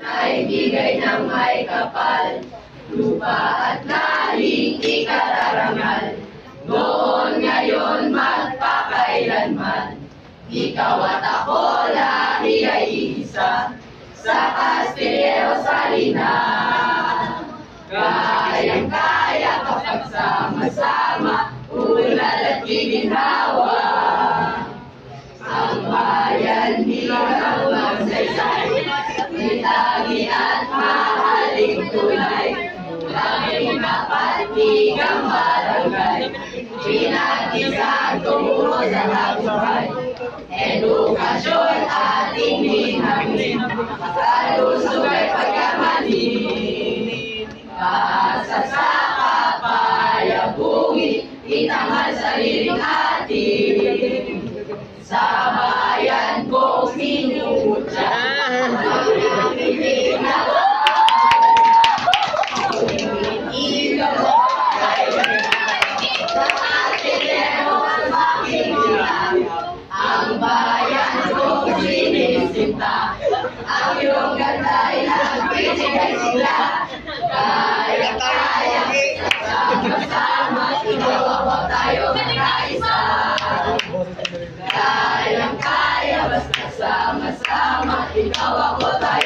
ay bigay ng may kapal. Lupa at lahing ikararangal, noon, ngayon, magpakailanman. Ikaw at ako, lahi ay isa, sa Castillero Salinan. Kayang-kaya kapag sama-sama, ulal at giginhawa. Ang bayan hirap magsaysay, itagi at mahaling tulay. Kaming kapatigang barangay, pinag-isang tumuro sa tagumpay. Edukasyon ating hinangin, kalusog ay pagkamanin. Pasasaka, payabungi, itangal sariling atin. Sa bayan kong sinutya, ang ang bayan kong sinisinta, ang iyong ganda'y nagbibigay sila. Kaya-kaya, sama-sama, ikaw ako tayo magkaisa. Kaya-kaya, basta sama-sama, ikaw ako tayo